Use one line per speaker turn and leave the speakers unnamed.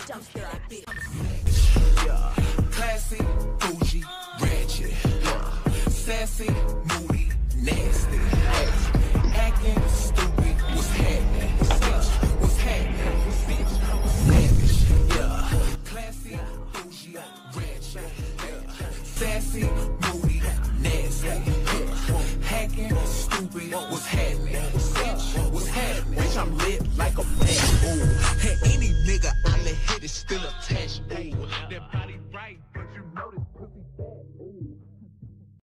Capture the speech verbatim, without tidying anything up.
dumpster that bitch.
Yeah, classy, bougie, ratchet, yeah. Sassy, moody, nasty, acting stupid. What's happening? Yeah. What's happening? Bitch, savage, yeah. Classy, bougie, ratchet, yeah. Sassy, moody, nasty, yeah. Hacking, stupid. What's happening? Bitch, what's happening? Bitch, I'm lit like a man. Ooh, and any nigga I let hit is still attached.